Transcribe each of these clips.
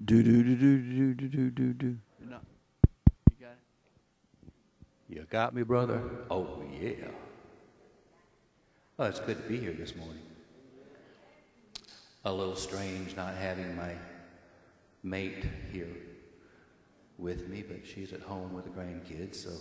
Do do do do do do do do do. No, you got it. You got me, brother. Oh yeah. Oh, it's good to be here this morning. A little strange not having my mate here with me, but she's at home with the grandkids. So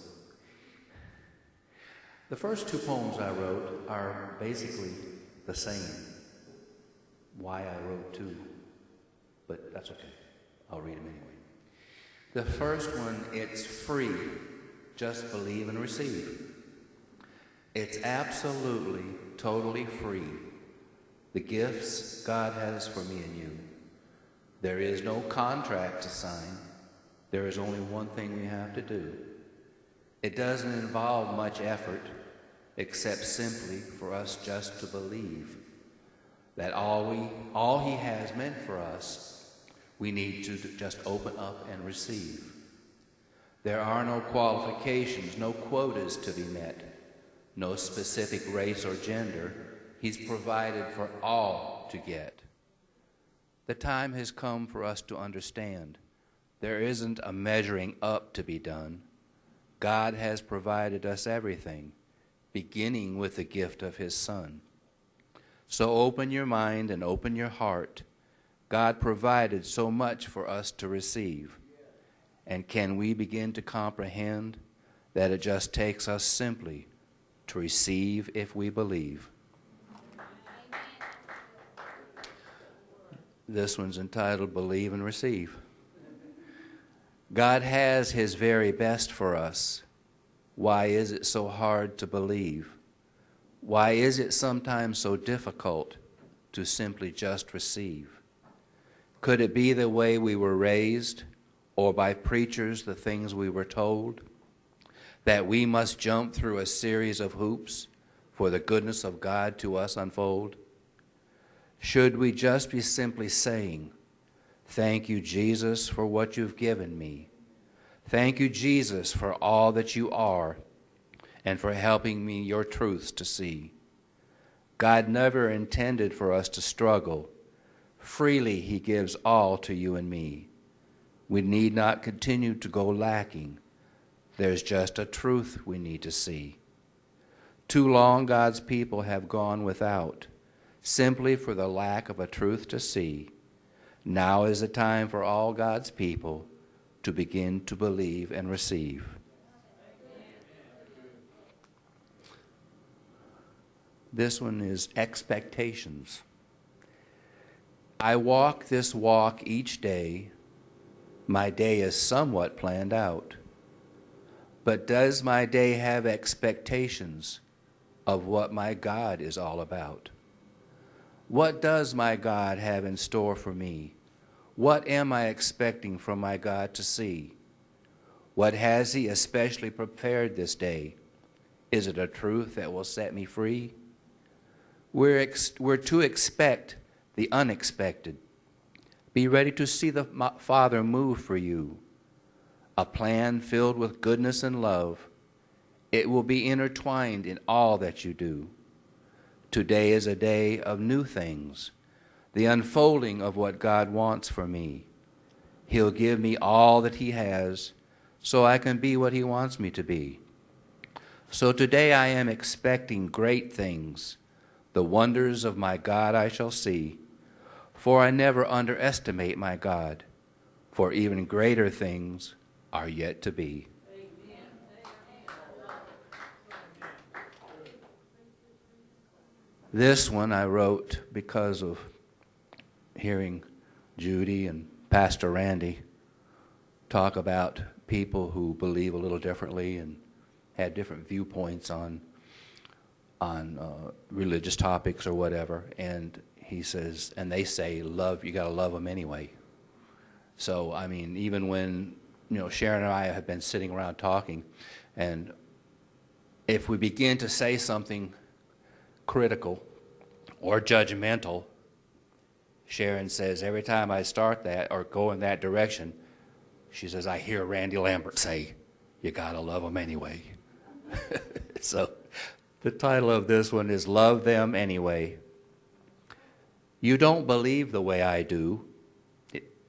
the first two poems I wrote are basically the same. Why I wrote two, but that's okay. I'll read them anyway. The first one, it's free. Just believe and receive. It's absolutely, totally free. The gifts God has for me and you. There is no contract to sign. There is only one thing we have to do. It doesn't involve much effort, except simply for us just to believe that all He has meant for us, we need to just open up and receive. There are no qualifications, no quotas to be met, no specific race or gender. He's provided for all to get. The time has come for us to understand there isn't a measuring up to be done. God has provided us everything, beginning with the gift of His Son. So open your mind and open your heart. God provided so much for us to receive. And can we begin to comprehend that it just takes us simply to receive if we believe? This one's entitled Believe and Receive. God has His very best for us. Why is it so hard to believe? Why is it sometimes so difficult to simply just receive? Could it be the way we were raised, or by preachers the things we were told, that we must jump through a series of hoops for the goodness of God to us unfold? Should we just be simply saying, "Thank you, Jesus, for what you've given me. Thank you, Jesus, for all that you are, and for helping me your truths to see." God never intended for us to struggle. Freely He gives all to you and me. We need not continue to go lacking. There's just a truth we need to see. Too long God's people have gone without, simply for the lack of a truth to see. Now is the time for all God's people to begin to believe and receive. This one is expectations. I walk this walk each day. My day is somewhat planned out. But does my day have expectations of what my God is all about? What does my God have in store for me? What am I expecting from my God to see? What has He especially prepared this day? Is it a truth that will set me free? We're to expect the unexpected. Be ready to see the Father move for you. A plan filled with goodness and love. It will be intertwined in all that you do. Today is a day of new things, the unfolding of what God wants for me. He'll give me all that He has so I can be what He wants me to be. So today I am expecting great things. The wonders of my God I shall see. For I never underestimate my God, for even greater things are yet to be. This one I wrote because of hearing Judy and Pastor Randy talk about people who believe a little differently and had different viewpoints on religious topics or whatever. And he says, and they say, love, you got to love them anyway. So, I mean, even when, Sharon and I have been sitting around talking, and if we begin to say something critical or judgmental, Sharon says, every time I start that or go in that direction, she says, I hear Randy Lambert say, you got to love them anyway. So the title of this one is Love Them Anyway. You don't believe the way I do.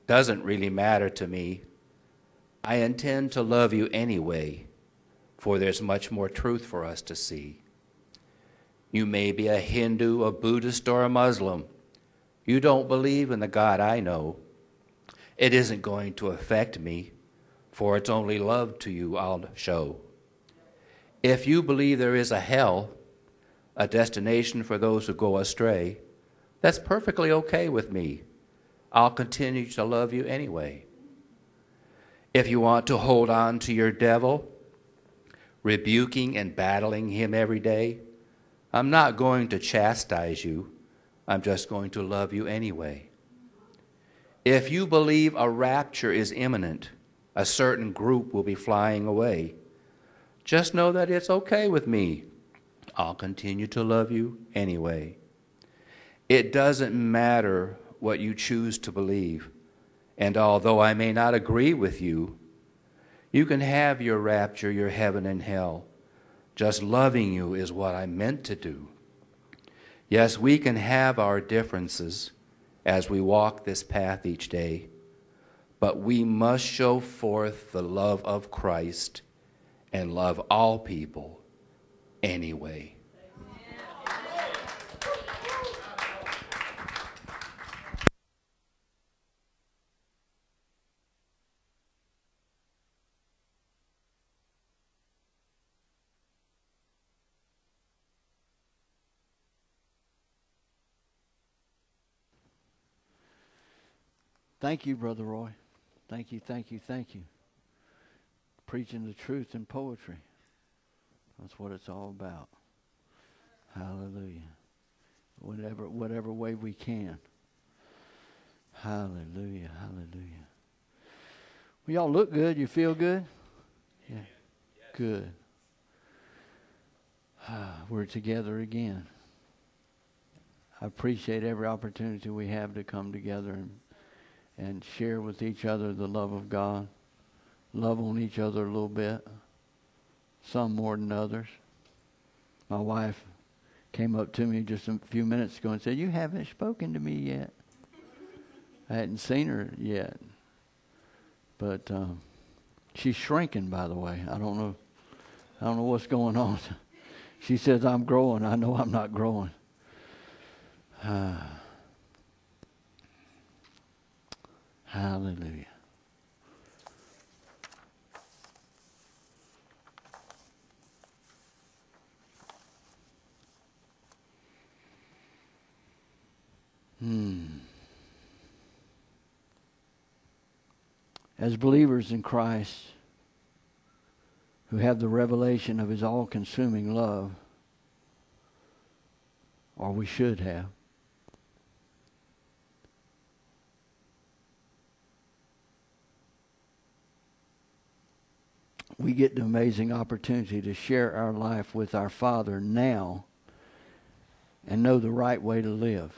doesn't really matter to me. I intend to love you anyway, for there's much more truth for us to see. You may be a Hindu, a Buddhist, or a Muslim. You don't believe in the God I know. It isn't going to affect me, for it's only love to you I'll show. If you believe there is a hell, a destination for those who go astray, that's perfectly okay with me. I'll continue to love you anyway. If you want to hold on to your devil, rebuking and battling him every day, I'm not going to chastise you. I'm just going to love you anyway. If you believe a rapture is imminent, a certain group will be flying away, just know that it's okay with me. I'll continue to love you anyway. It doesn't matter what you choose to believe, and although I may not agree with you, you can have your rapture, your heaven and hell. Just loving you is what I'm meant to do. Yes, we can have our differences as we walk this path each day, but we must show forth the love of Christ and love all people anyway. Thank you, Brother Roy. Thank you, thank you, thank you. Preaching the truth in poetry. That's what it's all about. Hallelujah. Whatever way we can. Hallelujah, hallelujah. Well, y'all look good. You feel good? Yeah. Good. We're together again. I appreciate every opportunity we have to come together and share with each other the love of God. Love on each other a little bit. Some more than others. My wife came up to me just a few minutes ago and said, "You haven't spoken to me yet." I hadn't seen her yet. But she's shrinking, by the way. I don't know what's going on. She says, "I'm growing." I know I'm not growing. Hallelujah. As believers in Christ who have the revelation of His all-consuming love, or we should have, we get the amazing opportunity to share our life with our Father now and know the right way to live.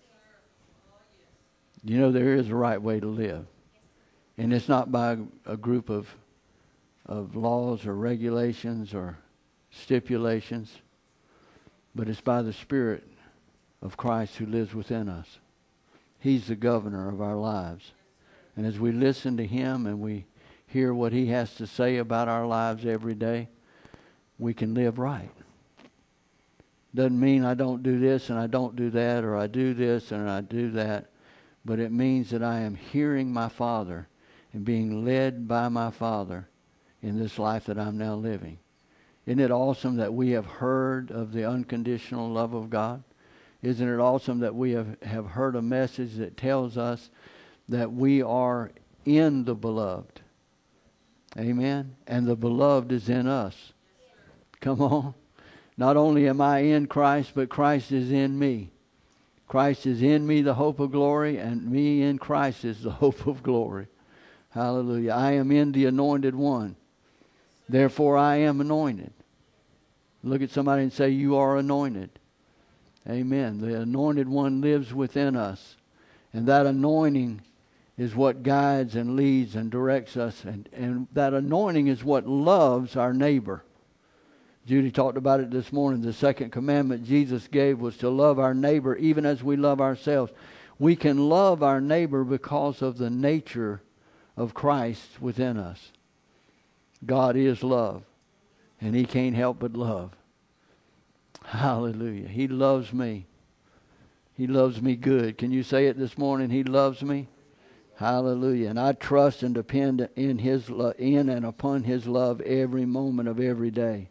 You know there is a right way to live. And it's not by a group of laws or regulations or stipulations, but it's by the Spirit of Christ who lives within us. He's the governor of our lives. And as we listen to Him and we hear what He has to say about our lives every day, we can live right. Doesn't mean I don't do this and I don't do that, or I do this and I do that, but it means that I am hearing my Father and being led by my Father in this life that I'm now living. Isn't it awesome that we have heard of the unconditional love of God? Isn't it awesome that we have heard a message that tells us that we are in the beloved? Amen? And the beloved is in us. Come on. Not only am I in Christ, but Christ is in me. Christ is in me, the hope of glory, and me in Christ is the hope of glory. Hallelujah. I am in the anointed one. Therefore I am anointed. Look at somebody and say, "You are anointed." Amen. The anointed one lives within us. And that anointing is what guides and leads and directs us. And that anointing is what loves our neighbor. Judy talked about it this morning. The second commandment Jesus gave was to love our neighbor even as we love ourselves. We can love our neighbor because of the nature of Christ within us. God is love, and He can't help but love. Hallelujah. He loves me. He loves me good. Can you say it this morning? He loves me. Hallelujah. And I trust and depend in and upon His love every moment of every day.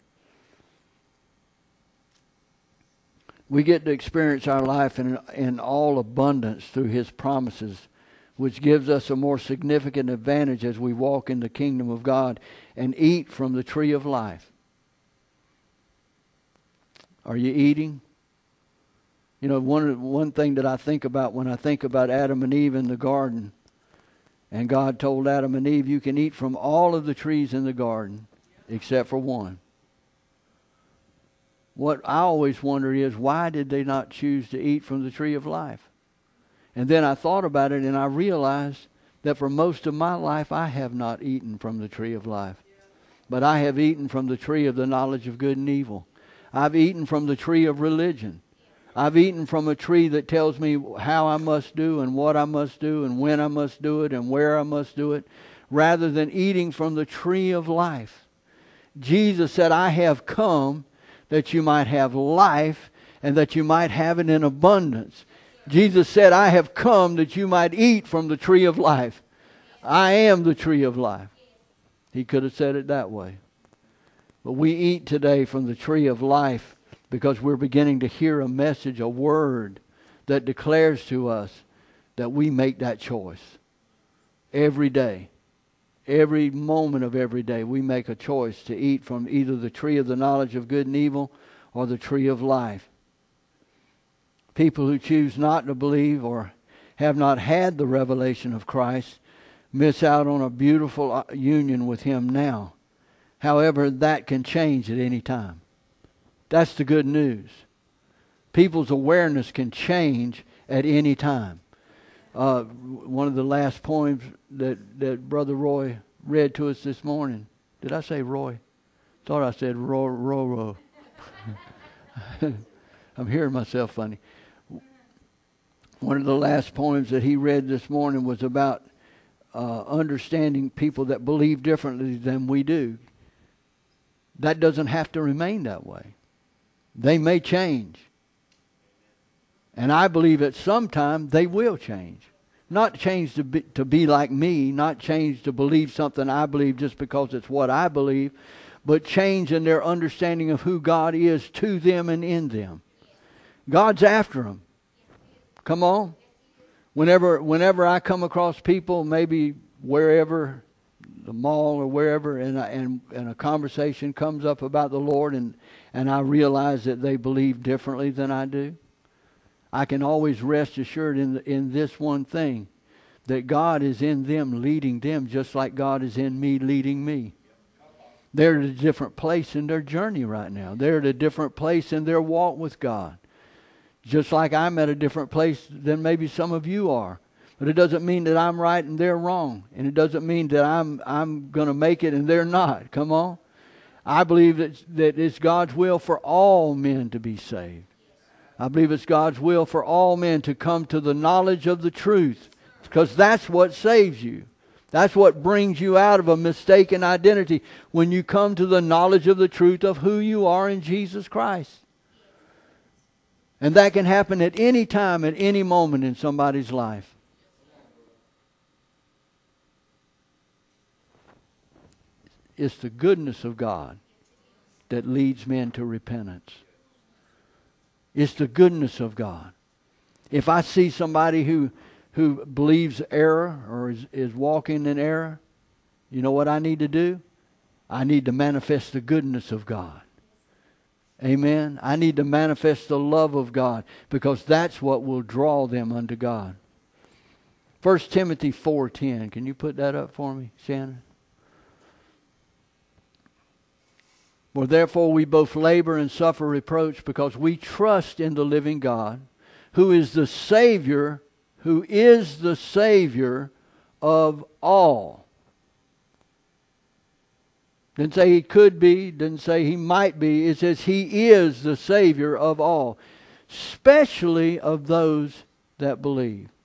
We get to experience our life in all abundance through His promises, which gives us a more significant advantage as we walk in the kingdom of God and eat from the tree of life. Are you eating? You know, one thing that I think about when I think about Adam and Eve in the garden, and God told Adam and Eve, you can eat from all of the trees in the garden except for one. What I always wonder is, why did they not choose to eat from the tree of life? And then I thought about it, and I realized that for most of my life I have not eaten from the tree of life. But I have eaten from the tree of the knowledge of good and evil. I've eaten from the tree of religion. I've eaten from a tree that tells me how I must do and what I must do and when I must do it and where I must do it, rather than eating from the tree of life. Jesus said, I have come that you might have life and that you might have it in abundance. Jesus said, I have come that you might eat from the tree of life. I am the tree of life. He could have said it that way. But we eat today from the tree of life because we're beginning to hear a message, a word that declares to us that we make that choice. Every day, every moment of every day, we make a choice to eat from either the tree of the knowledge of good and evil or the tree of life. People who choose not to believe or have not had the revelation of Christ miss out on a beautiful union with Him now. However, that can change at any time. That's the good news. People's awareness can change at any time. One of the last poems that Brother Roy read to us this morning. Did I say Roy? Thought I said Ro. I'm hearing myself funny. One of the last poems that he read this morning was about understanding people that believe differently than we do. That doesn't have to remain that way. They may change. And I believe at some time they will change. Not change to be like me, not change to believe something I believe just because it's what I believe, but change in their understanding of who God is to them and in them. God's after them. Come on. Whenever I come across people, maybe wherever, the mall or wherever, and a conversation comes up about the Lord, and I realize that they believe differently than I do, I can always rest assured in this one thing, that God is in them, leading them, just like God is in me, leading me. They're at a different place in their journey right now. They're at a different place in their walk with God. Just like I'm at a different place than maybe some of you are. But it doesn't mean that I'm right and they're wrong. And it doesn't mean that I'm going to make it and they're not. Come on. I believe that it's God's will for all men to be saved. I believe it's God's will for all men to come to the knowledge of the truth. Because that's what saves you. That's what brings you out of a mistaken identity. When you come to the knowledge of the truth of who you are in Jesus Christ. And that can happen at any time, at any moment in somebody's life. It's the goodness of God that leads men to repentance. It's the goodness of God. If I see somebody who believes error or is walking in error, you know what I need to do? I need to manifest the goodness of God. Amen. I need to manifest the love of God, because that's what will draw them unto God. 1 Timothy 4:10. Can you put that up for me, Shannon? For therefore we both labor and suffer reproach, because we trust in the living God, who is the Savior of all. Didn't say he could be, didn't say he might be. It says he is the Savior of all, especially of those that believe.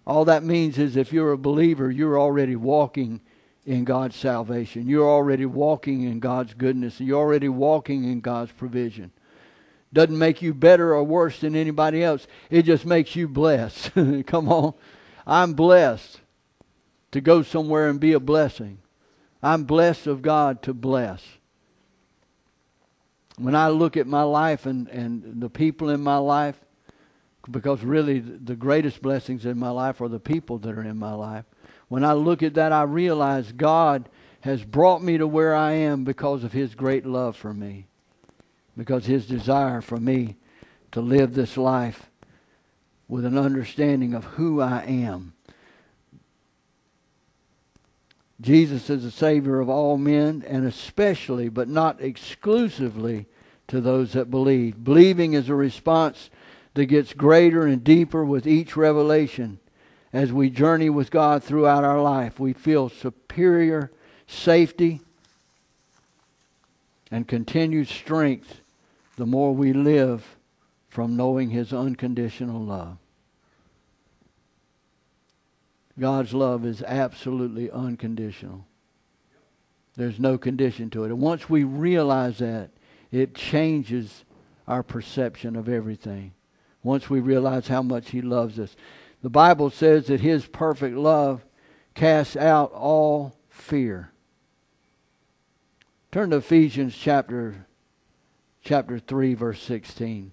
All that means is if you're a believer, you're already walking in God's salvation. You're already walking in God's goodness. You're already walking in God's provision. Doesn't make you better or worse than anybody else. It just makes you blessed. Come on. I'm blessed to go somewhere and be a blessing. I'm blessed of God to bless. When I look at my life and the people in my life, because really the greatest blessings in my life are the people that are in my life. When I look at that, I realize God has brought me to where I am because of His great love for me. Because His desire for me to live this life with an understanding of who I am. Jesus is the Savior of all men, and especially, but not exclusively, to those that believe. Believing is a response that gets greater and deeper with each revelation. As we journey with God throughout our life, we feel superior safety and continued strength the more we live from knowing His unconditional love. God's love is absolutely unconditional. There's no condition to it. And once we realize that, it changes our perception of everything. Once we realize how much He loves us. The Bible says that His perfect love casts out all fear. Turn to Ephesians chapter 3, verse 16.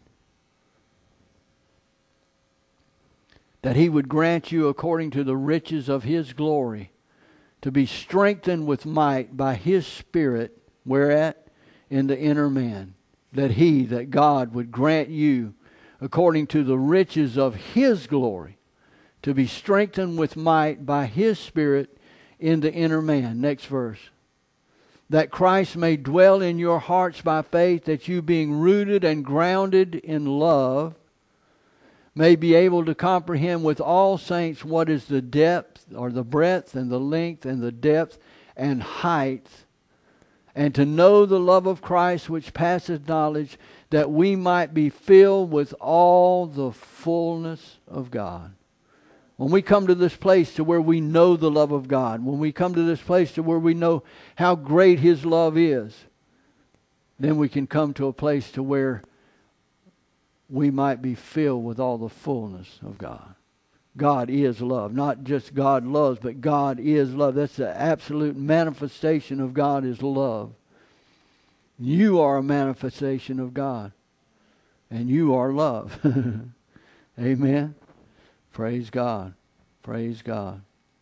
That He would grant you according to the riches of His glory to be strengthened with might by His Spirit, whereat? In the inner man. That God would grant you according to the riches of His glory to be strengthened with might by His Spirit in the inner man. Next verse. That Christ may dwell in your hearts by faith, that you being rooted and grounded in love may be able to comprehend with all saints what is the depth or the breadth and the length and the depth and height, and to know the love of Christ which passeth knowledge, that we might be filled with all the fullness of God. When we come to this place to where we know the love of God, when we come to this place to where we know how great His love is, then we can come to a place to where we might be filled with all the fullness of God. God is love. Not just God loves, but God is love. That's the absolute manifestation of God is love. You are a manifestation of God. And you are love. Amen. Praise God. Praise God.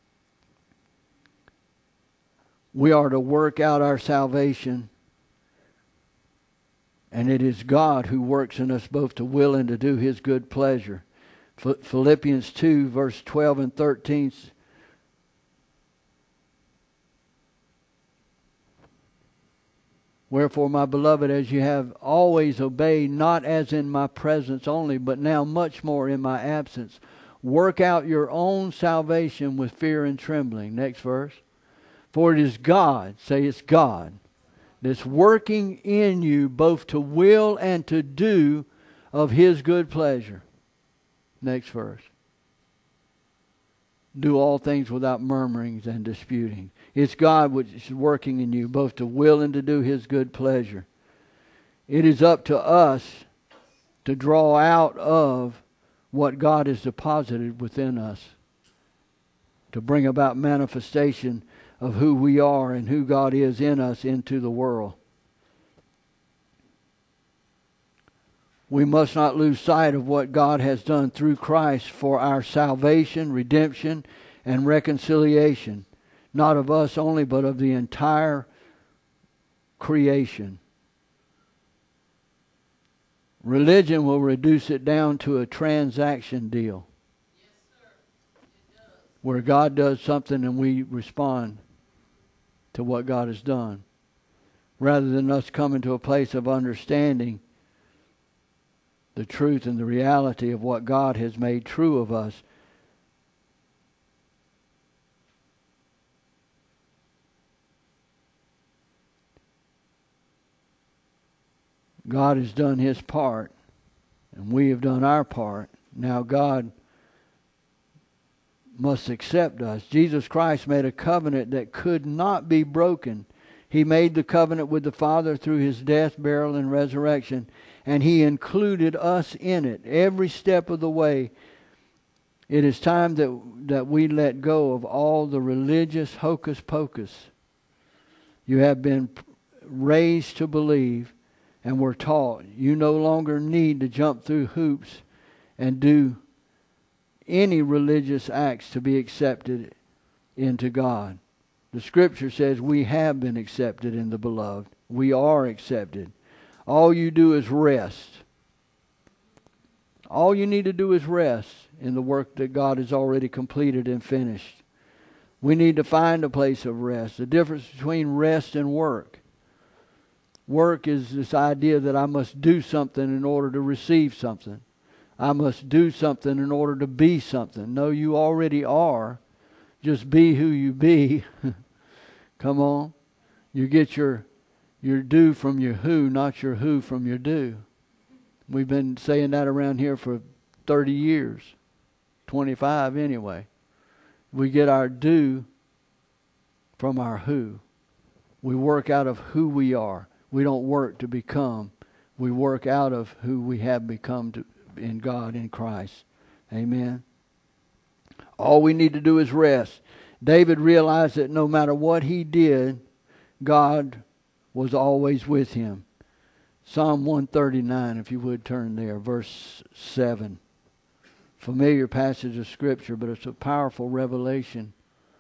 We are to work out our salvation. And it is God who works in us both to will and to do His good pleasure. Philippians 2, verse 12 and 13. Wherefore, my beloved, as you have always obeyed, not as in my presence only, but now much more in my absence, work out your own salvation with fear and trembling. Next verse. For it is God, say it's God, that's working in you both to will and to do of His good pleasure. Next verse. Do all things without murmurings and disputing. It's God which is working in you both to will and to do His good pleasure. It is up to us to draw out of what God has deposited within us, to bring about manifestation of who we are and who God is in us into the world. We must not lose sight of what God has done through Christ for our salvation, redemption, and reconciliation. Not of us only, but of the entire creation. Religion will reduce it down to a transaction deal. Yes, sir. It does. Where God does something and we respond to what God has done. Rather than us coming to a place of understanding the truth and the reality of what God has made true of us. God has done His part, and we have done our part. Now God must accept us. Jesus Christ made a covenant that could not be broken. He made the covenant with the Father through His death, burial, and resurrection, and He included us in it every step of the way. It is time that we let go of all the religious hocus pocus. You have been raised to believe, and we're taught you no longer need to jump through hoops and do any religious acts to be accepted into God. The Scripture says we have been accepted in the Beloved. We are accepted. All you do is rest. All you need to do is rest in the work that God has already completed and finished. We need to find a place of rest. The difference between rest and work. Work is this idea that I must do something in order to receive something. I must do something in order to be something. No, you already are. Just be who you be. Come on. You get your do from your who, not your who from your do. We've been saying that around here for 30 years. 25 anyway. We get our do from our who. We work out of who we are. We don't work to become. We work out of who we have become in God, in Christ. Amen. All we need to do is rest. David realized that no matter what he did, God was always with him. Psalm 139, if you would turn there, verse 7. Familiar passage of Scripture, but it's a powerful revelation.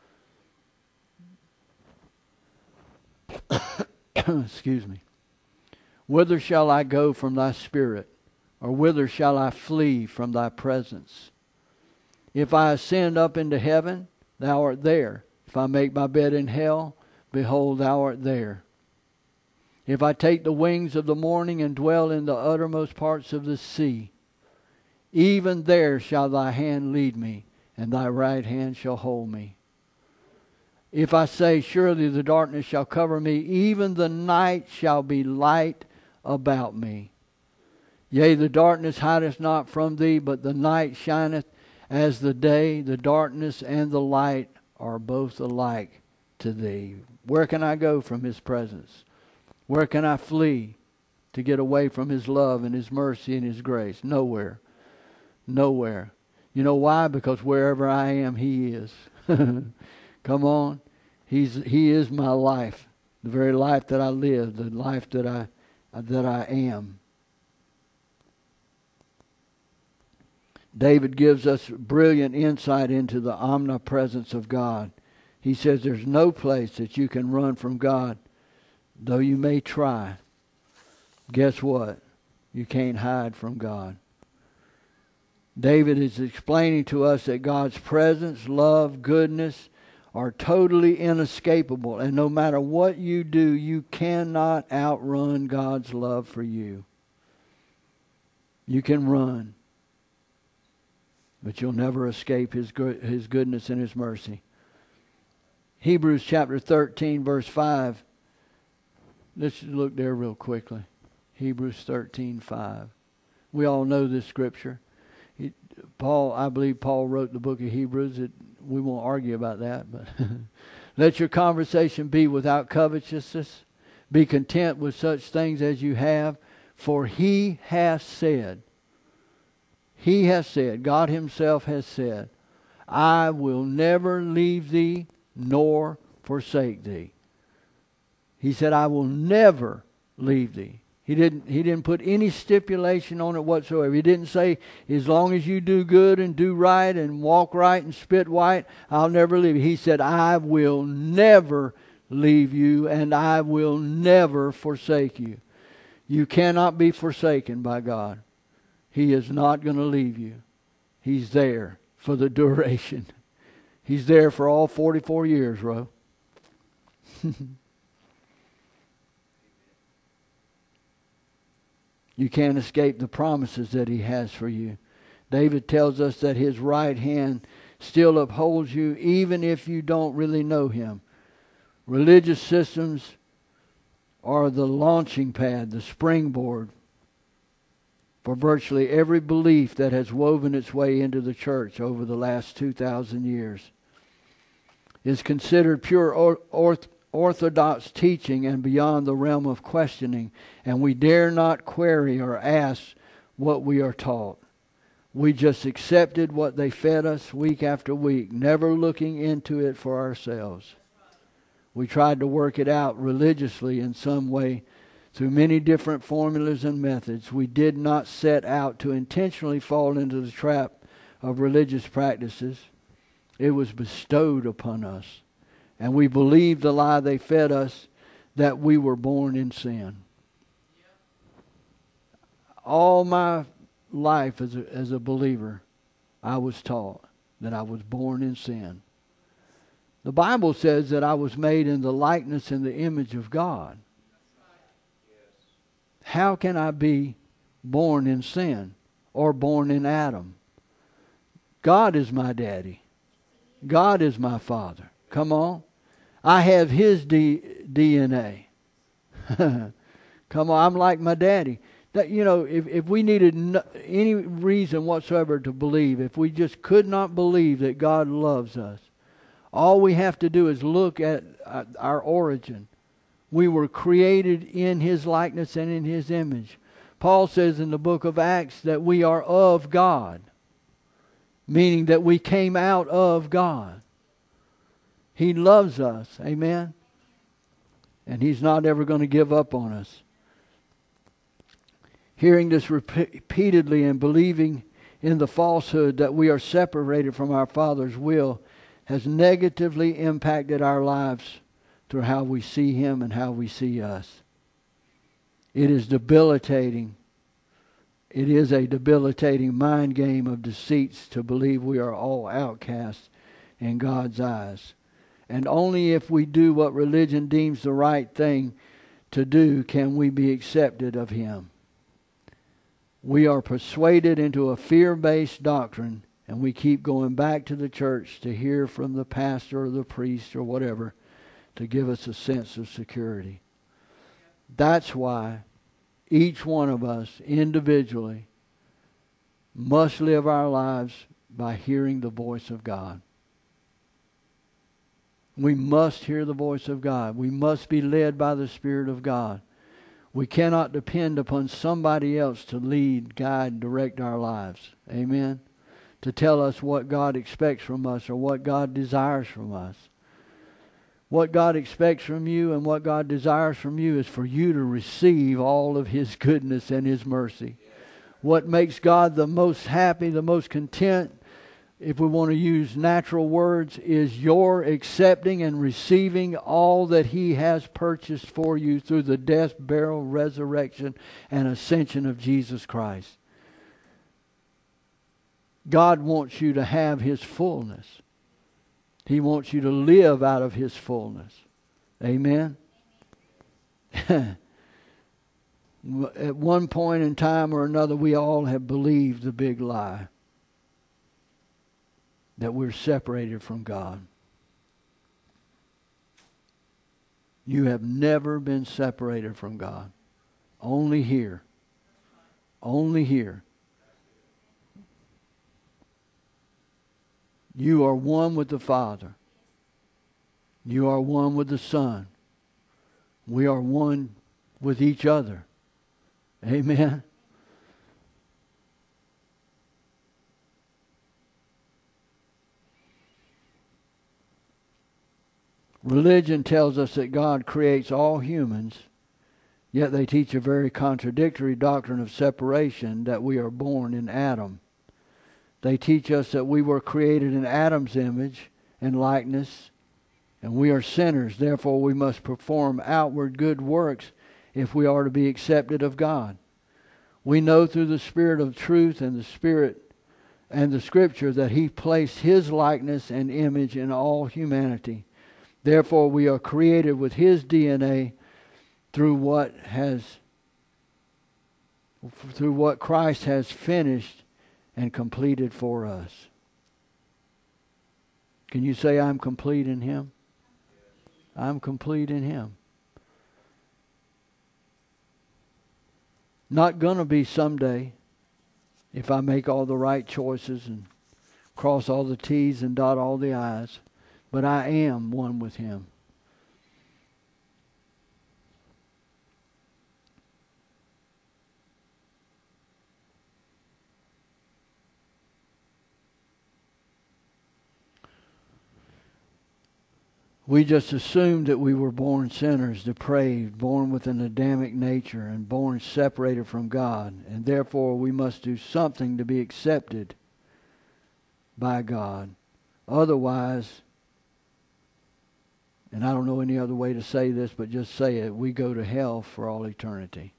Excuse me. Whither shall I go from thy spirit? Or whither shall I flee from thy presence? If I ascend up into heaven, thou art there. If I make my bed in hell, behold, thou art there. If I take the wings of the morning and dwell in the uttermost parts of the sea, even there shall thy hand lead me, and thy right hand shall hold me. If I say, surely the darkness shall cover me, even the night shall be light about me. Yea, the darkness hideth not from thee, but the night shineth as the day. The darkness and the light are both alike to thee. Where can I go from His presence? Where can I flee to get away from His love and His mercy and His grace? Nowhere. Nowhere. You know why? Because wherever I am, He is. Come on. He is my life. The very life that I live. The life that I am. David gives us brilliant insight into the omnipresence of God. He says there's no place that you can run from God, though you may try. Guess what? You can't hide from God. David is explaining to us that God's presence, love, goodness are totally inescapable. And no matter what you do, you cannot outrun God's love for you. You can run, but you'll never escape His goodness and His mercy. Hebrews chapter 13, verse 5. Let's look there real quickly. Hebrews 13:5. We all know this scripture. I believe Paul wrote the book of Hebrews. We won't argue about that. But let your conversation be without covetousness. Be content with such things as you have. For He has said, God Himself has said, I will never leave thee nor forsake thee. He said, I will never leave thee. He didn't put any stipulation on it whatsoever. He didn't say, as long as you do good and do right and walk right and spit white, I'll never leave you. He said, I will never leave you and I will never forsake you. You cannot be forsaken by God. He is not going to leave you. He's there for the duration. He's there for all 44 years, Ro. You can't escape the promises that He has for you. David tells us that His right hand still upholds you even if you don't really know Him. Religious systems are the launching pad, the springboard for virtually every belief that has woven its way into the church over the last 2,000 years is considered pure orthodox teaching and beyond the realm of questioning, and we dare not query or ask what we are taught. We just accepted what they fed us week after week, never looking into it for ourselves. We tried to work it out religiously in some way through many different formulas and methods. We did not set out to intentionally fall into the trap of religious practices. It was bestowed upon us. And we believed the lie they fed us, that we were born in sin. All my life as a believer, I was taught that I was born in sin. The Bible says that I was made in the likeness and the image of God. How can I be born in sin or born in Adam? God is my daddy. God is my father. Come on. I have his DNA. Come on, I'm like my daddy. That, you know, if we needed any reason whatsoever to believe, if we just could not believe that God loves us, all we have to do is look at our origin. We were created in his likeness and in his image. Paul says in the book of Acts that we are of God, meaning that we came out of God. He loves us. Amen? And he's not ever going to give up on us. Hearing this repeatedly and believing in the falsehood that we are separated from our Father's will has negatively impacted our lives through how we see him and how we see us. It is debilitating. It is a debilitating mind game of deceits to believe we are all outcasts in God's eyes. And only if we do what religion deems the right thing to do can we be accepted of him. We are persuaded into a fear-based doctrine, and we keep going back to the church to hear from the pastor or the priest or whatever to give us a sense of security. That's why each one of us individually must live our lives by hearing the voice of God. We must hear the voice of God. We must be led by the Spirit of God. We cannot depend upon somebody else to lead, guide, direct our lives. Amen? To tell us what God expects from us or what God desires from us. What God expects from you and what God desires from you is for you to receive all of his goodness and his mercy. What makes God the most happy, the most content, if we want to use natural words, is your accepting and receiving all that he has purchased for you through the death, burial, resurrection, and ascension of Jesus Christ. God wants you to have his fullness. He wants you to live out of his fullness. Amen? At one point in time or another, we all have believed the big lie. That we're separated from God. You have never been separated from God. Only here. Only here. You are one with the Father. You are one with the Son. We are one with each other. Amen. Religion tells us that God creates all humans, yet they teach a very contradictory doctrine of separation, that we are born in Adam. They teach us that we were created in Adam's image and likeness, and we are sinners, therefore we must perform outward good works if we are to be accepted of God. We know through the Spirit of truth and the Spirit and the Scripture that he placed his likeness and image in all humanity. Therefore, we are created with his DNA through what Christ has finished and completed for us. Can you say, I'm complete in him? I'm complete in him. Not going to be someday. if I make all the right choices and cross all the T's and dot all the I's. But I am one with Him. We just assumed that we were born sinners, depraved, born with an Adamic nature, and born separated from God. And therefore we must do something to be accepted by God. Otherwise, and I don't know any other way to say this, but just say it, we go to hell for all eternity.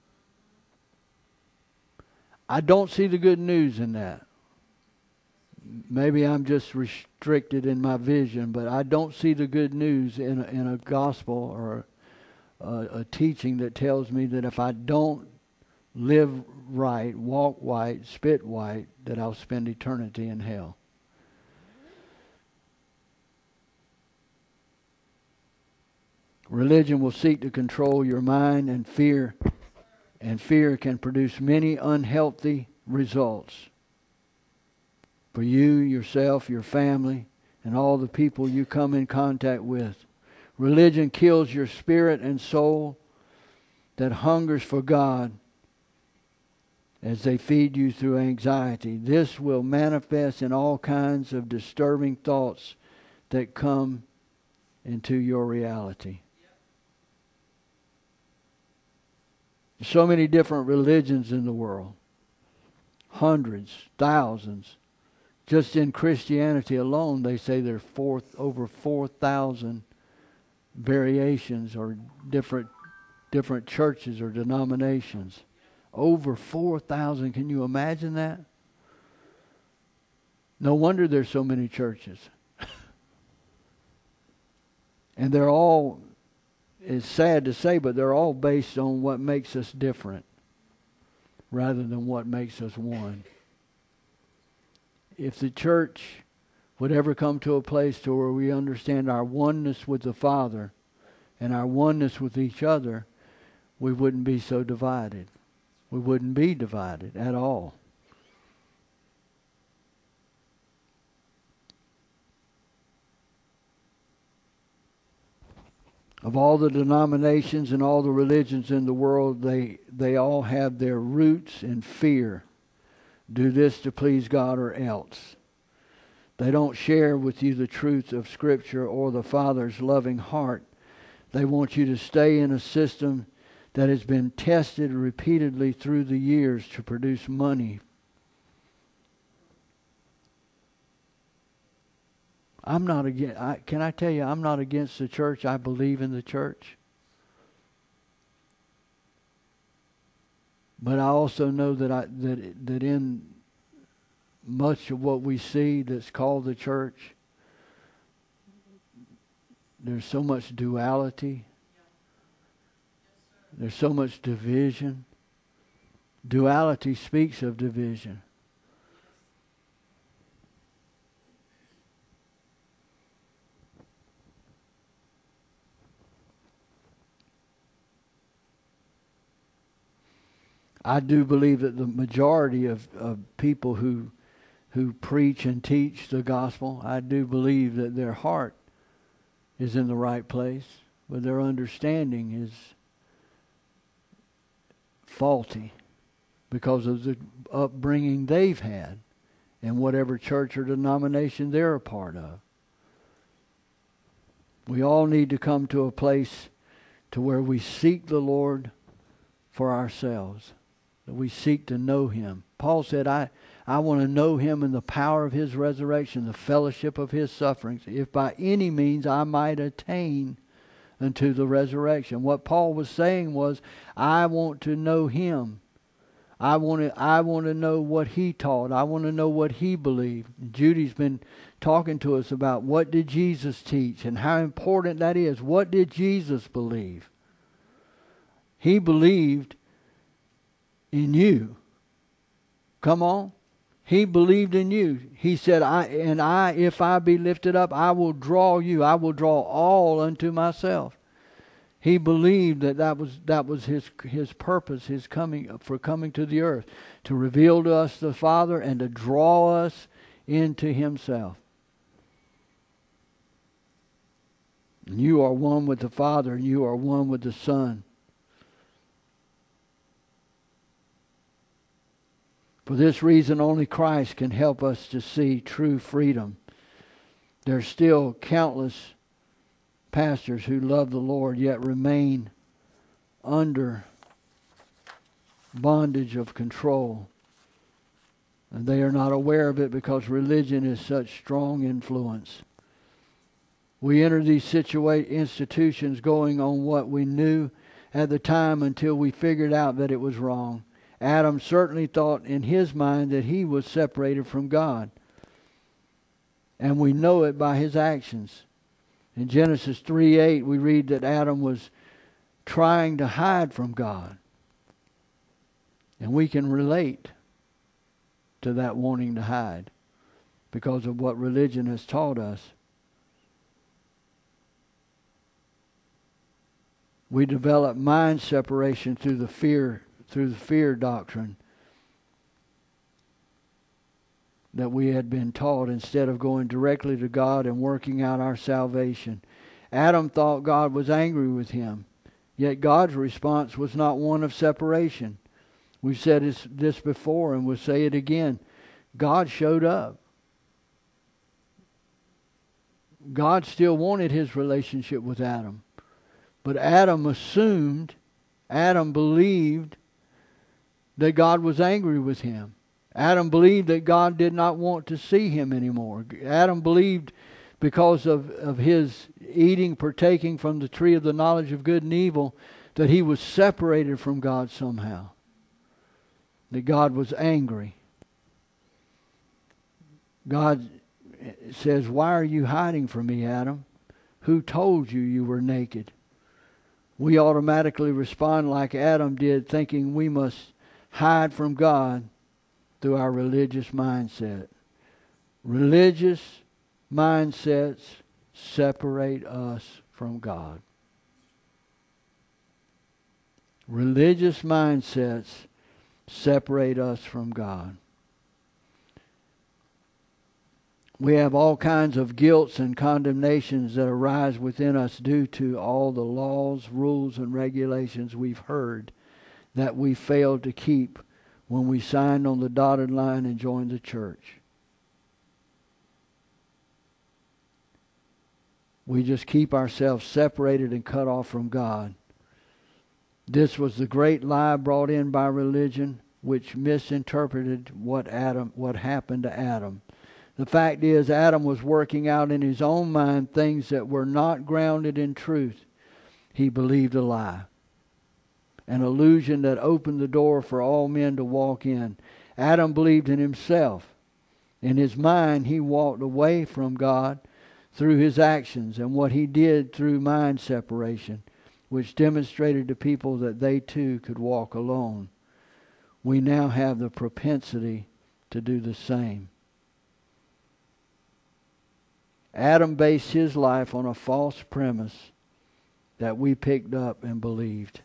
I don't see the good news in that. Maybe I'm just restricted in my vision, but I don't see the good news in a gospel or a teaching that tells me that if I don't live right, walk white, spit white, that I'll spend eternity in hell. Religion will seek to control your mind, and fear can produce many unhealthy results for you, yourself, your family, and all the people you come in contact with. Religion kills your spirit and soul that hungers for God as they feed you through anxiety. This will manifest in all kinds of disturbing thoughts that come into your reality. There's so many different religions in the world. Hundreds, thousands. Just in Christianity alone, they say there are over 4,000 variations or different churches or denominations. Over 4,000. Can you imagine that? No wonder there's so many churches. And they're all, it's sad to say, but they're all based on what makes us different rather than what makes us one. If the church would ever come to a place to where we understand our oneness with the Father and our oneness with each other, we wouldn't be so divided. We wouldn't be divided at all. Of all the denominations and all the religions in the world, they all have their roots in fear. Do this to please God or else. They don't share with you the truth of Scripture or the Father's loving heart. They want you to stay in a system that has been tested repeatedly through the years to produce money. I'm not against. Can I tell you, I'm not against the church. I believe in the church. But I also know that in much of what we see that's called the church, there's so much duality. There's so much division. Duality speaks of division. I do believe that the majority of people who preach and teach the gospel, I do believe that their heart is in the right place, but their understanding is faulty because of the upbringing they've had in whatever church or denomination they're a part of. We all need to come to a place to where we seek the Lord for ourselves. That we seek to know Him. Paul said, I want to know Him in the power of His resurrection, the fellowship of His sufferings, if by any means I might attain unto the resurrection. What Paul was saying was, I want to know Him. I want to know what He taught. I want to know what He believed. Judy's been talking to us about what did Jesus teach and how important that is. What did Jesus believe? He believed in you. Come on. He believed in you. He said, if I be lifted up, I will draw you. I will draw all unto myself. He believed that was his purpose, his coming to the earth, to reveal to us the Father and to draw us into himself. And you are one with the Father, and you are one with the Son. For this reason, only Christ can help us to see true freedom. There's still countless pastors who love the Lord yet remain under bondage of control. And they are not aware of it because religion is such strong influence. We enter these institutions going on what we knew at the time until we figured out that it was wrong. Adam certainly thought in his mind that he was separated from God. And we know it by his actions. In Genesis 3:8 we read that Adam was trying to hide from God. And we can relate to that wanting to hide because of what religion has taught us. We develop mind separation through the fear doctrine that we had been taught instead of going directly to God and working out our salvation. Adam thought God was angry with him, yet God's response was not one of separation. We've said this before and we'll say it again. God showed up. God still wanted his relationship with Adam. But Adam believed that God was angry with him. Adam believed that God did not want to see him anymore. Adam believed because of his partaking from the tree of the knowledge of good and evil, that he was separated from God somehow. That God was angry. God says, "Why are you hiding from me, Adam? Who told you you were naked?" We automatically respond like Adam did, thinking we must hide from God through our religious mindset. Religious mindsets separate us from God. Religious mindsets separate us from God. We have all kinds of guilts and condemnations that arise within us due to all the laws, rules, and regulations we've heard that we failed to keep when we signed on the dotted line and joined the church. We just keep ourselves separated and cut off from God. This was the great lie brought in by religion, which misinterpreted what happened to Adam. The fact is, Adam was working out in his own mind things that were not grounded in truth. He believed a lie, an illusion that opened the door for all men to walk in. Adam believed in himself. In his mind, he walked away from God through his actions and what he did through mind separation, which demonstrated to people that they too could walk alone. We now have the propensity to do the same. Adam based his life on a false premise that we picked up and believed.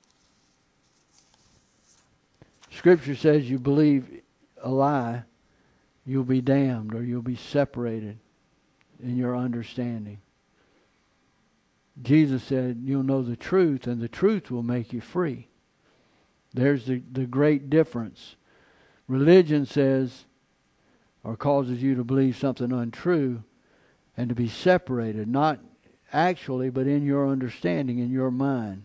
Scripture says you believe a lie, you'll be damned or you'll be separated in your understanding. Jesus said you'll know the truth and the truth will make you free. There's the great difference. Religion says or causes you to believe something untrue and to be separated, not actually, but in your understanding, in your mind.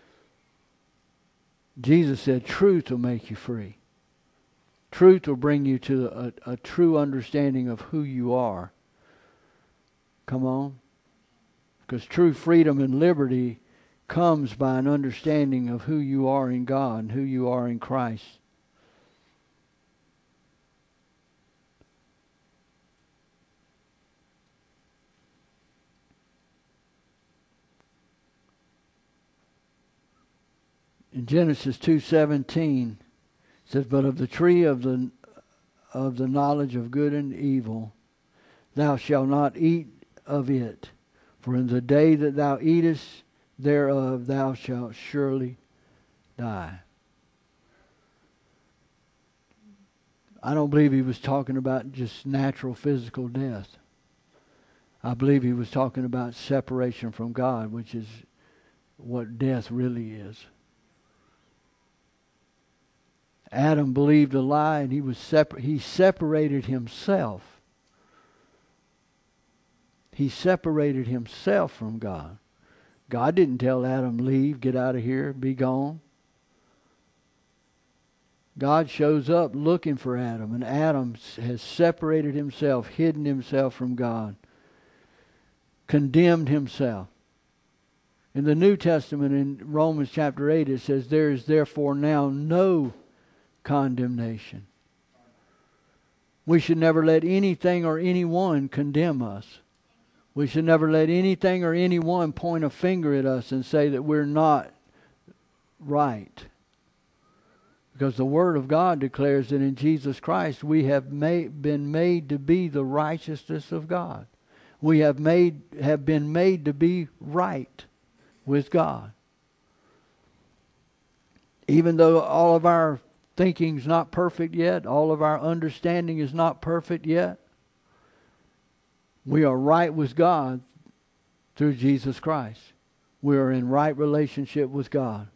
Jesus said truth will make you free. Truth will bring you to a true understanding of who you are. Come on. Because true freedom and liberty comes by an understanding of who you are in God and who you are in Christ. In Genesis 2:17 it says, "But of the tree of the knowledge of good and evil, thou shalt not eat of it. For in the day that thou eatest thereof thou shalt surely die. I don't believe he was talking about just natural physical death. I believe he was talking about separation from God, which is what death really is. Adam believed a lie, and he separated himself. He separated himself from God. God didn't tell Adam, leave, get out of here, be gone. God shows up looking for Adam, and Adam has separated himself, hidden himself from God, condemned himself. In the New Testament, in Romans chapter 8, it says, there is therefore now no condemnation. We should never let anything or anyone condemn us. We should never let anything or anyone point a finger at us and say that we're not right. Because the Word of God declares that in Jesus Christ we have been made to be the righteousness of God. We have been made to be right with God. Even though all of our thinking is not perfect yet, all of our understanding is not perfect yet, we are right with God through Jesus Christ. We are in right relationship with God.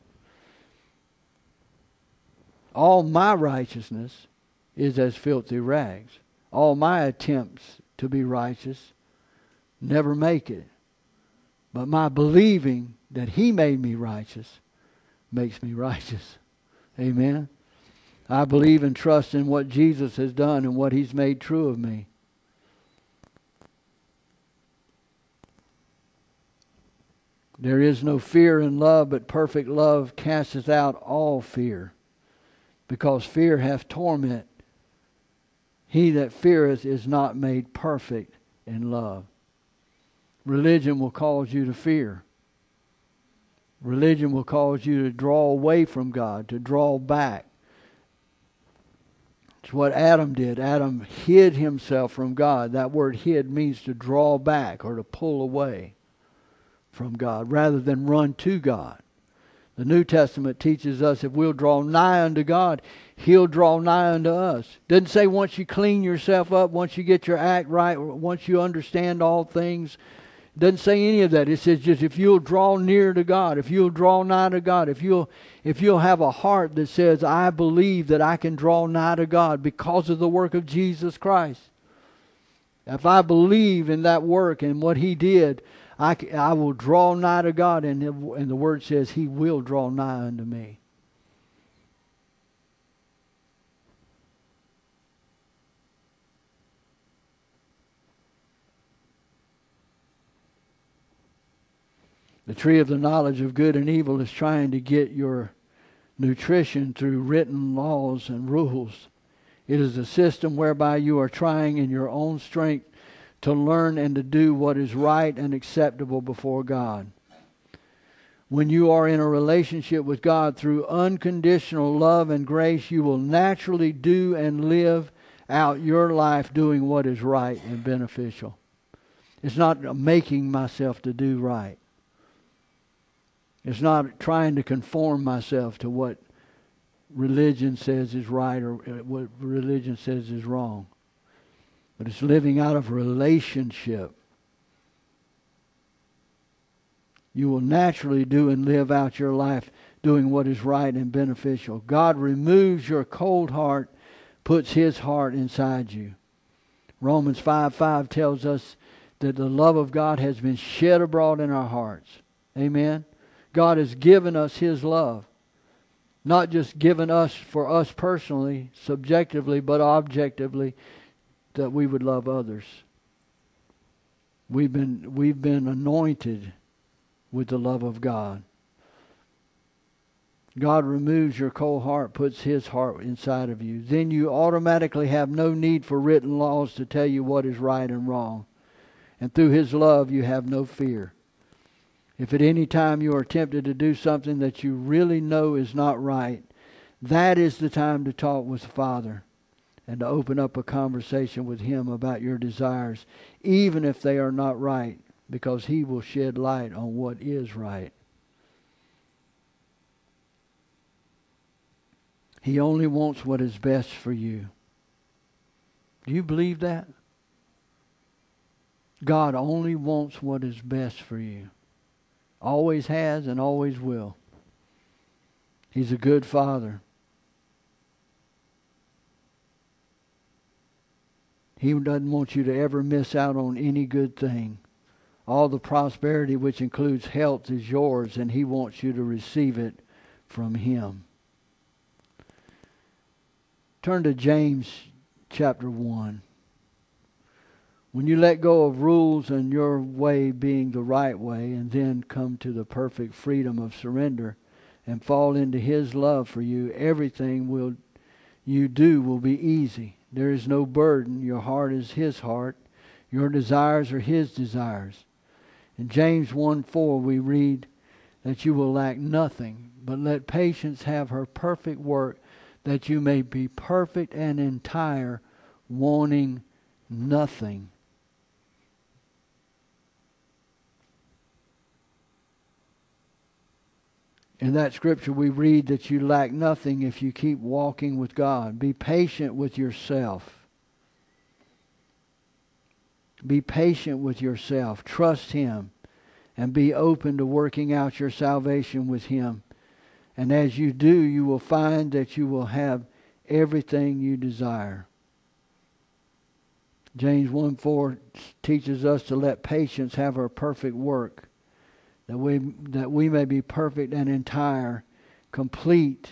All my righteousness is as filthy rags. All my attempts to be righteous never make it. But my believing that He made me righteous makes me righteous. Amen. I believe and trust in what Jesus has done and what He's made true of me. There is no fear in love, but perfect love casteth out all fear. Because fear hath torment. He that feareth is not made perfect in love. Religion will cause you to fear. Religion will cause you to draw away from God, to draw back. It's what Adam did. Adam hid himself from God. That word hid means to draw back or to pull away from God rather than run to God. The New Testament teaches us if we'll draw nigh unto God, He'll draw nigh unto us. Doesn't say once you clean yourself up, once you get your act right, once you understand all things. Doesn't say any of that. It says just if you'll draw near to God, if you'll draw nigh to God, if you'll have a heart that says, I believe that I can draw nigh to God because of the work of Jesus Christ. If I believe in that work and what He did, I will draw nigh to God, and the Word says He will draw nigh unto me. The tree of the knowledge of good and evil is trying to get your nutrition through written laws and rules. It is a system whereby you are trying in your own strength to learn and to do what is right and acceptable before God. When you are in a relationship with God through unconditional love and grace, you will naturally do and live out your life doing what is right and beneficial. It's not making myself to do right. It's not trying to conform myself to what religion says is right or what religion says is wrong. But it's living out of relationship. You will naturally do and live out your life doing what is right and beneficial. God removes your cold heart, puts His heart inside you. Romans 5:5 tells us that the love of God has been shed abroad in our hearts. Amen. God has given us His love. Not just given us for us personally, subjectively, but objectively, that we would love others. We've been anointed with the love of God. God removes your cold heart, puts His heart inside of you. Then you automatically have no need for written laws to tell you what is right and wrong. And through His love you have no fear. If at any time you are tempted to do something that you really know is not right, that is the time to talk with the Father and to open up a conversation with Him about your desires, even if they are not right, because He will shed light on what is right. He only wants what is best for you. Do you believe that? God only wants what is best for you. Always has and always will. He's a good Father. He doesn't want you to ever miss out on any good thing. All the prosperity, which includes health, is yours, and He wants you to receive it from Him. Turn to James chapter 1. When you let go of rules and your way being the right way, and then come to the perfect freedom of surrender and fall into His love for you, everything you do will be easy. There is no burden. Your heart is His heart. Your desires are His desires. In James 1:4 we read that you will lack nothing, but let patience have her perfect work, that you may be perfect and entire, wanting nothing. In that scripture we read that you lack nothing if you keep walking with God. Be patient with yourself. Be patient with yourself. Trust Him and be open to working out your salvation with Him. And as you do, you will find that you will have everything you desire. James 1:4 teaches us to let patience have her perfect work, that we may be perfect and entire, complete,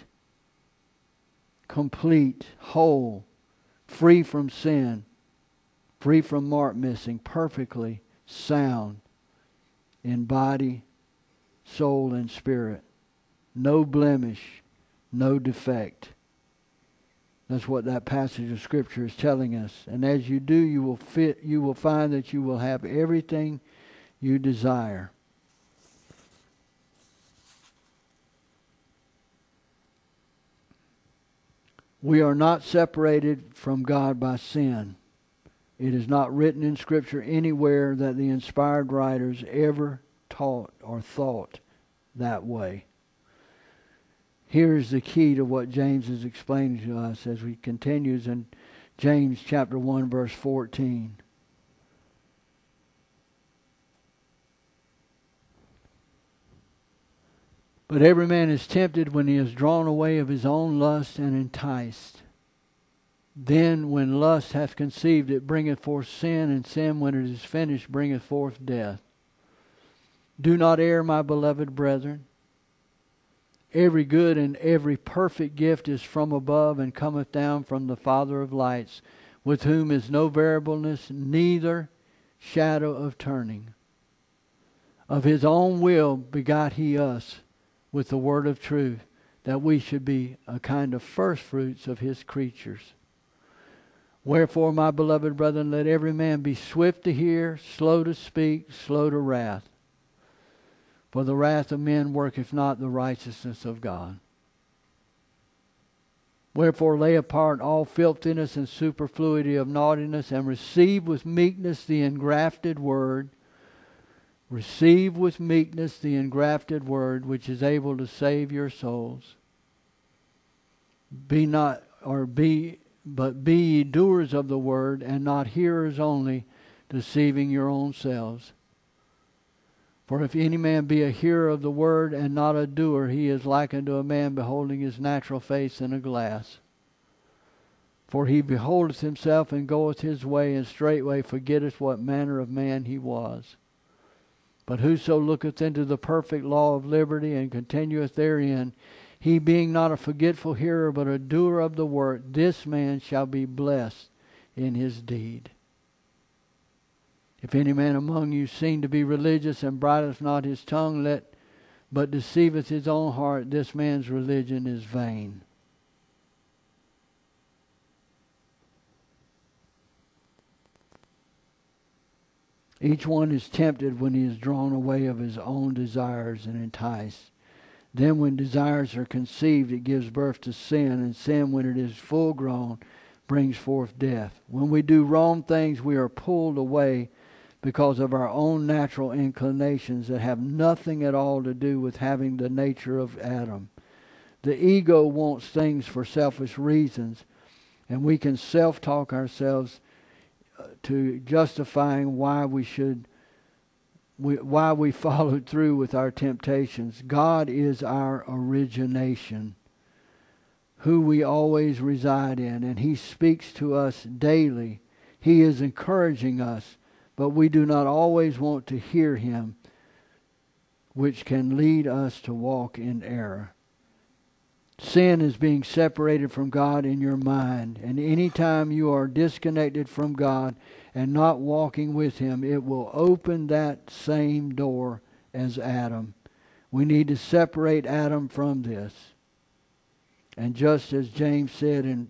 whole, free from sin, free from mark missing, perfectly sound in body, soul, and spirit. No blemish, no defect. That's what that passage of Scripture is telling us. And as you do, you will find that you will have everything you desire. We are not separated from God by sin. It is not written in Scripture anywhere that the inspired writers ever taught or thought that way. Here's the key to what James is explaining to us as he continues in James chapter 1 verse 14. But every man is tempted when he is drawn away of his own lust and enticed. Then when lust hath conceived, it bringeth forth sin, and sin, when it is finished, bringeth forth death. Do not err, my beloved brethren. Every good and every perfect gift is from above, and cometh down from the Father of lights, with whom is no variableness, neither shadow of turning. Of His own will begot He us with the word of truth, that we should be a kind of first fruits of His creatures. Wherefore, my beloved brethren, let every man be swift to hear, slow to speak, slow to wrath. For the wrath of men worketh not the righteousness of God. Wherefore lay apart all filthiness and superfluity of naughtiness, and receive with meekness the engrafted word. Receive with meekness the engrafted word, which is able to save your souls. But be ye doers of the word, and not hearers only, deceiving your own selves. For if any man be a hearer of the word, and not a doer, he is like unto a man beholding his natural face in a glass. For he beholdeth himself, and goeth his way, and straightway forgetteth what manner of man he was. But whoso looketh into the perfect law of liberty, and continueth therein, he being not a forgetful hearer, but a doer of the work, this man shall be blessed in his deed. If any man among you seem to be religious, and bridleth not his tongue, but deceiveth his own heart, this man's religion is vain. Each one is tempted when he is drawn away of his own desires and enticed. Then when desires are conceived, it gives birth to sin, and sin, when it is full grown, brings forth death. When we do wrong things, we are pulled away because of our own natural inclinations that have nothing at all to do with having the nature of Adam. The ego wants things for selfish reasons, and we can self-talk ourselves to justifying why we followed through with our temptations. God is our origination, who we always reside in, and He speaks to us daily. He is encouraging us, but we do not always want to hear Him, which can lead us to walk in error. Sin is being separated from God in your mind, and anytime you are disconnected from God and not walking with Him, it will open that same door as Adam. We need to separate Adam from this. And just as James said in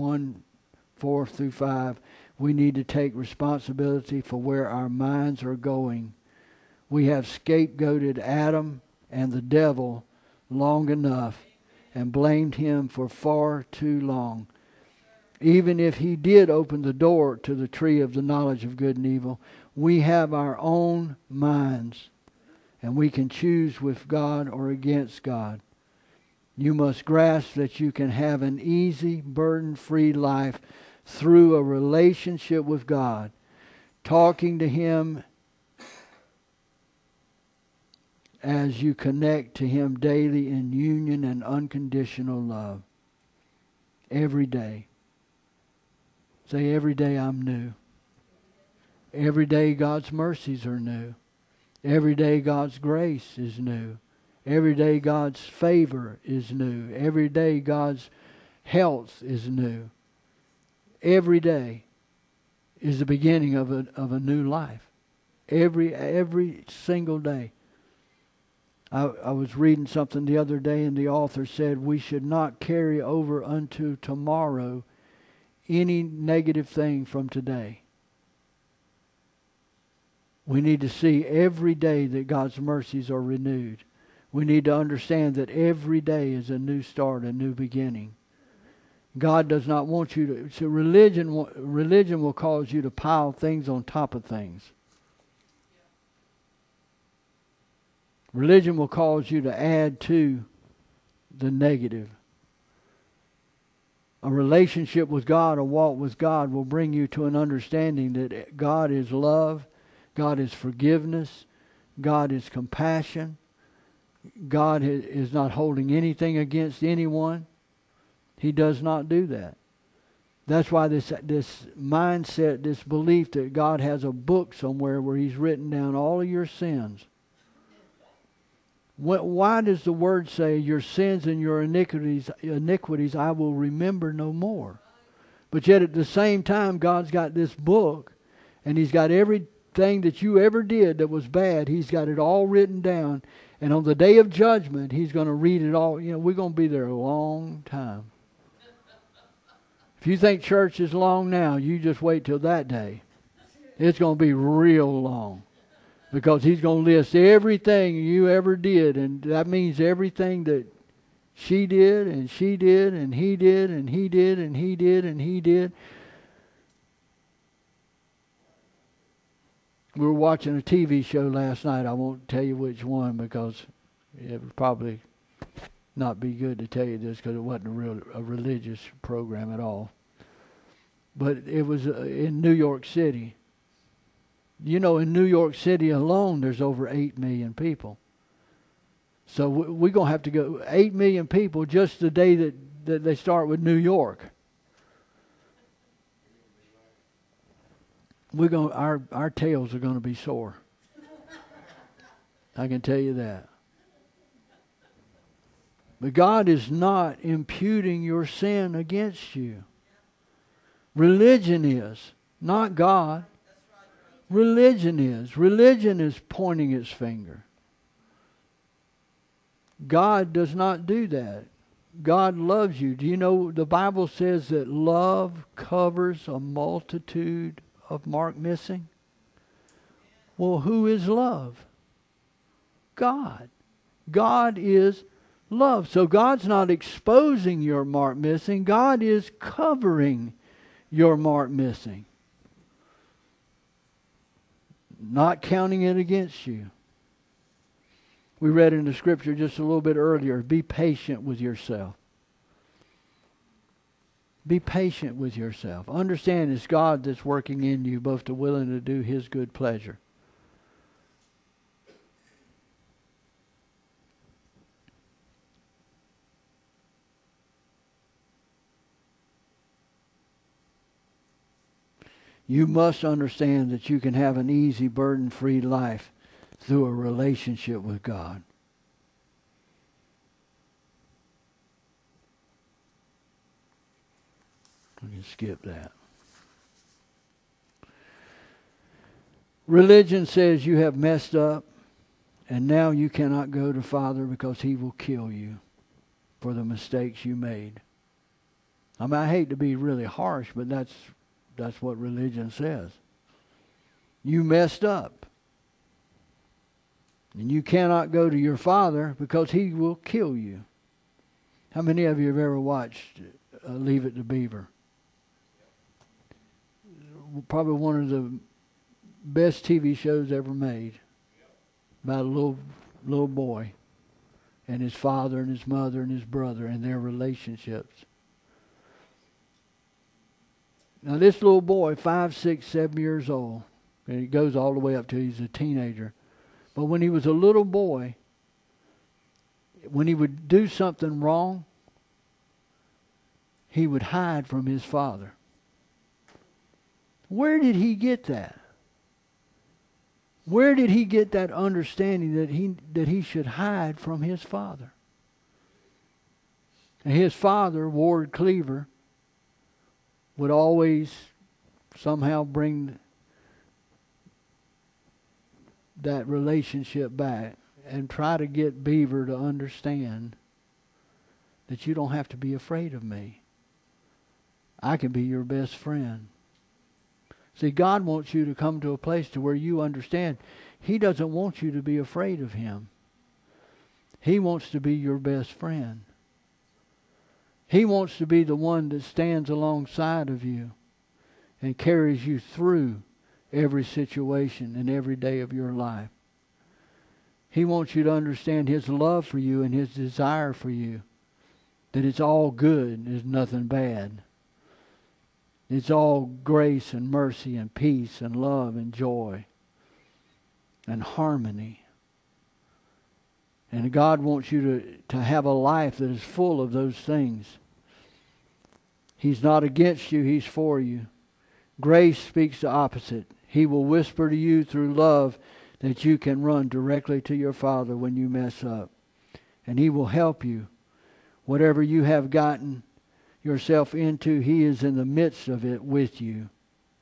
1:4-5, we need to take responsibility for where our minds are going. We have scapegoated Adam and the devil long enough and blamed him for far too long. Even if he did open the door to the tree of the knowledge of good and evil, we have our own minds, and we can choose with God or against God. You must grasp that you can have an easy, burden-free life through a relationship with God, talking to Him as you connect to Him daily in union and unconditional love. Every day. Say, every day I'm new. Every day God's mercies are new. Every day God's grace is new. Every day God's favor is new. Every day God's health is new. Every day is the beginning of a new life. Every single day. I was reading something the other day, and the author said we should not carry over unto tomorrow any negative thing from today. We need to see every day that God's mercies are renewed. We need to understand that every day is a new start, a new beginning. God does not want you to... So religion will cause you to pile things on top of things. Religion will cause you to add to the negative. A relationship with God, a walk with God, will bring you to an understanding that God is love, God is forgiveness, God is compassion. God is not holding anything against anyone. He does not do that. That's why this mindset, this belief that God has a book somewhere where He's written down all of your sins. Why does the Word say, your sins and your iniquities I will remember no more? But yet at the same time, God's got this book, and He's got everything that you ever did that was bad. He's got it all written down. And on the day of judgment, He's going to read it all. You know, we're going to be there a long time. If you think church is long now, you just wait till that day. It's going to be real long. Because He's going to list everything you ever did. And that means everything that she did, and she did, and he did, and he did, and he did, and he did. We were watching a TV show last night. I won't tell you which one because it would probably not be good to tell you this because it wasn't a religious program at all. But it was in New York City. You know, in New York City alone, there's over 8 million people. So we're going to have to go 8 million people just the day that they start with New York. Our tails are going to be sore. I can tell you that. But God is not imputing your sin against you. Religion is, not God. Religion is. Religion is pointing its finger. God does not do that. God loves you. Do you know the Bible says that love covers a multitude of mark missing? Well, who is love? God. God is love. So God's not exposing your mark missing. God is covering your mark missing. Not counting it against you. We read in the scripture just a little bit earlier, be patient with yourself. Be patient with yourself. Understand it's God that's working in you both to will and to do His good pleasure. You must understand that you can have an easy, burden-free life through a relationship with God. We can skip that. Religion says you have messed up and now you cannot go to Father because He will kill you for the mistakes you made. I mean, I hate to be really harsh, but that's what religion says. You messed up. And you cannot go to your Father because He will kill you. How many of you have ever watched Leave It to Beaver? Probably one of the best TV shows ever made. About a little boy and his father and his mother and his brother and their relationships. Now this little boy, 5, 6, 7 years old, and it goes all the way up till he's a teenager. But when he was a little boy, when he would do something wrong, he would hide from his father. Where did he get that? Where did he get that understanding that he should hide from his father? And his father, Ward Cleaver, would always somehow bring that relationship back and try to get Beaver to understand that you don't have to be afraid of me. I can be your best friend. See, God wants you to come to a place to where you understand He doesn't want you to be afraid of Him. He wants to be your best friend. He wants to be the one that stands alongside of you and carries you through every situation and every day of your life. He wants you to understand His love for you and His desire for you. That it's all good, there's nothing bad. It's all grace and mercy and peace and love and joy and harmony. And God wants you to have a life that is full of those things. He's not against you, He's for you. Grace speaks the opposite. He will whisper to you through love that you can run directly to your Father when you mess up. And He will help you. Whatever you have gotten yourself into, He is in the midst of it with you.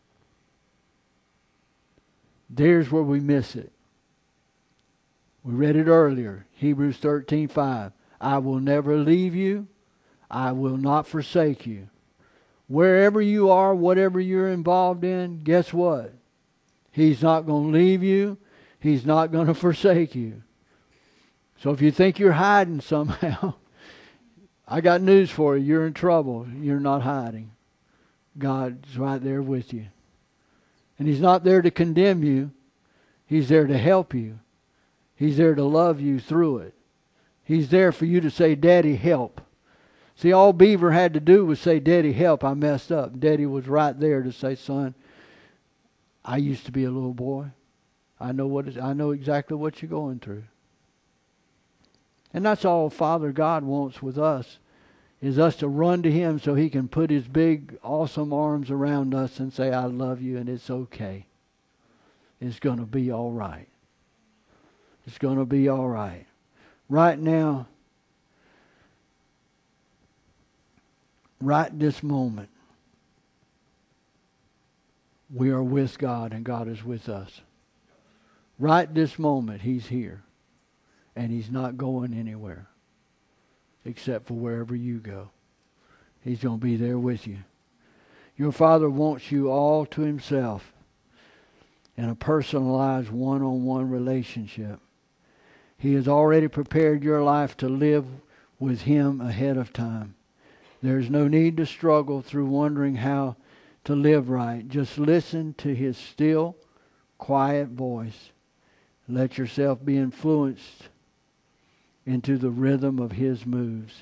There's where we miss it. We read it earlier, Hebrews 13:5. I will never leave you. I will not forsake you. Wherever you are, whatever you're involved in, guess what? He's not going to leave you. He's not going to forsake you. So if you think you're hiding somehow, I got news for you. You're in trouble. You're not hiding. God's right there with you. And He's not there to condemn you. He's there to help you. He's there to love you through it. He's there for you to say, Daddy, help. See, all Beaver had to do was say, Daddy, help, I messed up. Daddy was right there to say, son, I used to be a little boy. I know exactly what you're going through. And that's all Father God wants with us, is us to run to Him so He can put His big, awesome arms around us and say, I love you and it's okay. It's going to be all right. It's going to be all right. Right now, right this moment, we are with God and God is with us. Right this moment, He's here. And He's not going anywhere except for wherever you go. He's going to be there with you. Your Father wants you all to Himself in a personalized one-on-one relationship. He has already prepared your life to live with Him ahead of time. There's no need to struggle through wondering how to live right. Just listen to His still, quiet voice. Let yourself be influenced into the rhythm of His moves.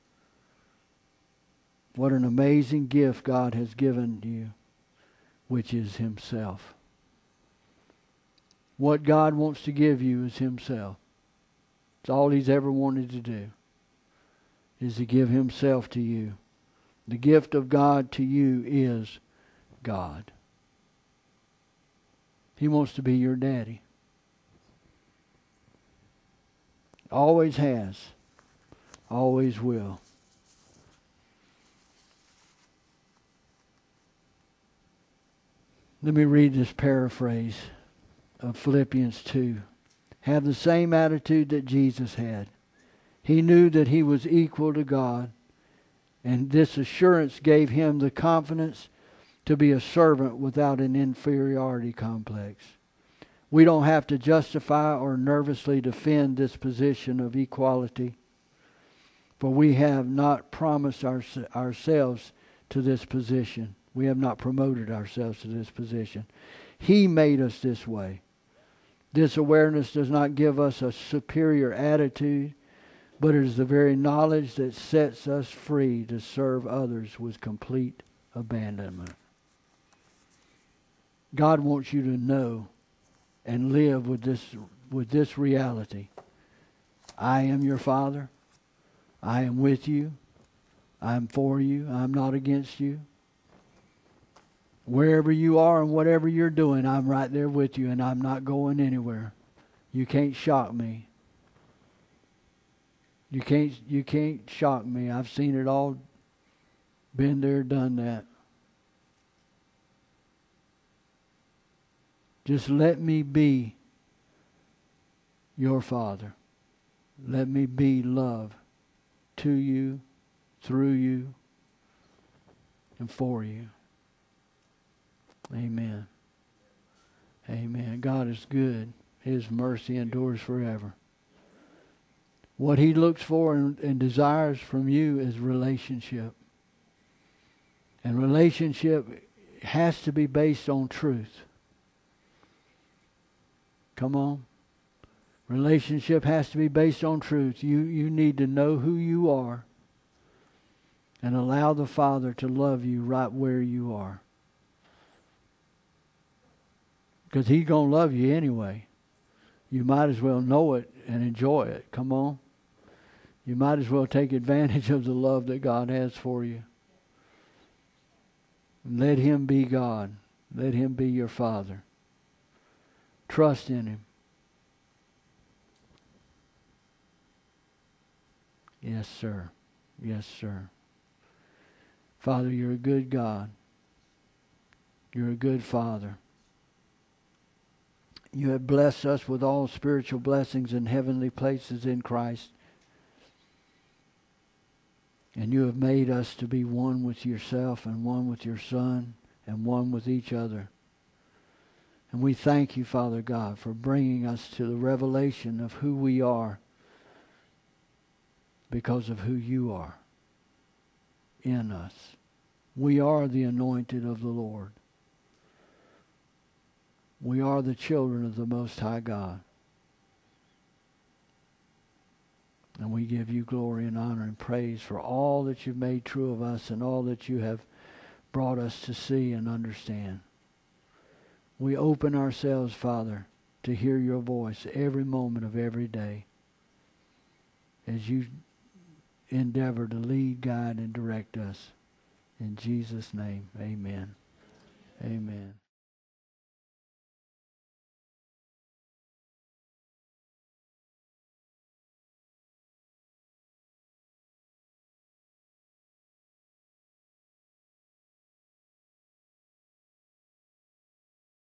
What an amazing gift God has given you, which is Himself. What God wants to give you is Himself. It's all He's ever wanted to do, is to give Himself to you. The gift of God to you is God. He wants to be your daddy. Always has. Always will. Let me read this paraphrase of Philippians 2. Have the same attitude that Jesus had. He knew that He was equal to God, and this assurance gave Him the confidence to be a servant without an inferiority complex. We don't have to justify or nervously defend this position of equality, for we have not promised ourselves to this position. We have not promoted ourselves to this position. He made us this way. This awareness does not give us a superior attitude, but it is the very knowledge that sets us free to serve others with complete abandonment. God wants you to know and live with this reality. I am your Father. I am with you. I am for you. I am not against you. Wherever you are and whatever you're doing, I'm right there with you, and I'm not going anywhere. You can't shock me. You can't shock me. I've seen it all. Been there, done that. Just let me be your Father. Let me be love to you, through you, and for you. Amen. Amen. God is good. His mercy endures forever. What He looks for and desires from you is relationship. And relationship has to be based on truth. Come on. Relationship has to be based on truth. You need to know who you are and allow the Father to love you right where you are. Because He's going to love you anyway. You might as well know it and enjoy it. Come on. You might as well take advantage of the love that God has for you. Let Him be God. Let Him be your Father. Trust in Him. Yes, sir. Yes, sir. Father, you're a good God. You're a good Father. You have blessed us with all spiritual blessings in heavenly places in Christ. And you have made us to be one with yourself and one with your Son and one with each other. And we thank you, Father God, for bringing us to the revelation of who we are because of who you are in us. We are the anointed of the Lord. We are the children of the Most High God. And we give you glory and honor and praise for all that you've made true of us and all that you have brought us to see and understand. We open ourselves, Father, to hear your voice every moment of every day as you endeavor to lead, guide, and direct us. In Jesus' name, amen. Amen.